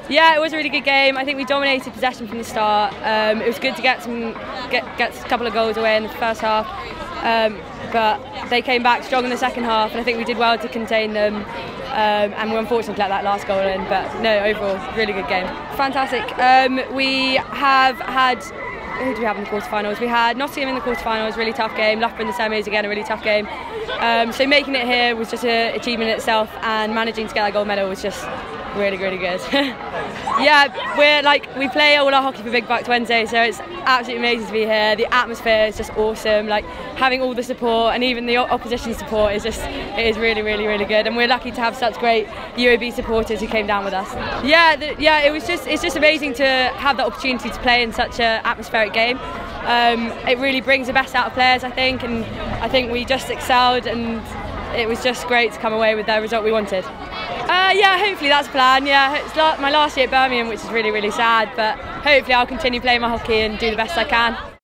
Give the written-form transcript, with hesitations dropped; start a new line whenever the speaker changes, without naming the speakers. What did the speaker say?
Yeah, it was a really good game. I think we dominated possession from the start. It was good to get a couple of goals away in the first half, but they came back strong in the second half, and I think we did well to contain them. And we're unfortunate to let that last goal in, but no, overall, really good game. Fantastic. We have had, who do we have in the quarterfinals? We had Nottingham in the quarterfinals, really tough game. Loughborough in the semis, again a really tough game. So making it here was just an achievement in itself, and managing to get that gold medal was just really good. Yeah, we play all our hockey for Big Bucks Wednesday, so it's absolutely amazing to be here. The atmosphere is just awesome. Like having all the support and even the opposition support is it is really good. And we're lucky to have such great UAB supporters who came down with us. Yeah, it's just amazing to have the opportunity to play in such an atmospheric game. It really brings the best out of players, I think, and I think we just excelled, and it was just great to come away with the result we wanted. Yeah, hopefully that's the plan. Yeah, it's my last year at Birmingham, which is really sad, but hopefully I'll continue playing my hockey and do the best I can.